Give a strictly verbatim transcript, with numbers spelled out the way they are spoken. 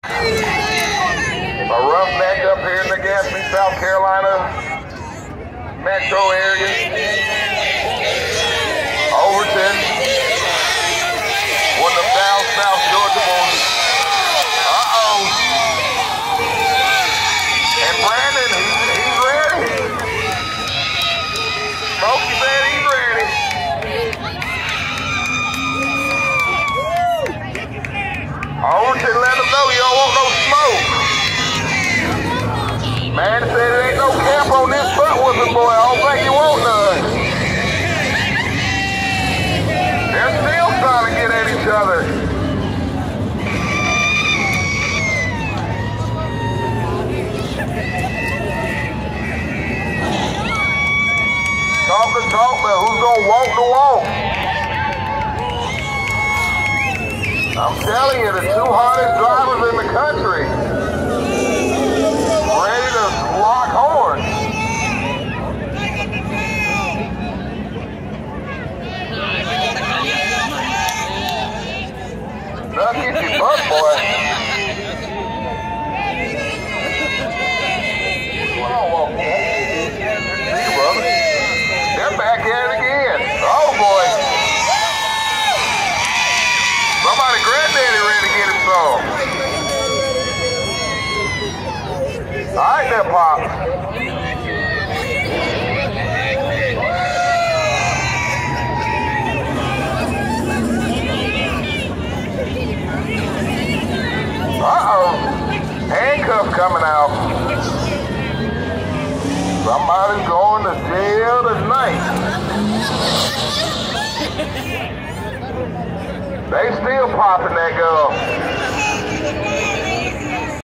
A roughneck up here in the Gatsby, South Carolina metro area. Overton. One of the down South Georgia boys. Uh-oh. And Brandon, he's, he's ready. Smokey said he's ready. Overton let him know you don't want no smoke. Man said there ain't no cap on this butt whooping boy. I don't think you want none. They're still trying to get at each other. Talk the talk, but who's gonna walk the walk? I'm telling you, the two hardest drivers in the country. Ready to lock horns. Duck get your butt, boy. See, brother. They're back at it again. Oh, boy. Somebody granddaddy ready to get him some. All right there, Pop. Uh-oh. Handcuff coming out. Somebody's going to jail tonight. They still popping that girl.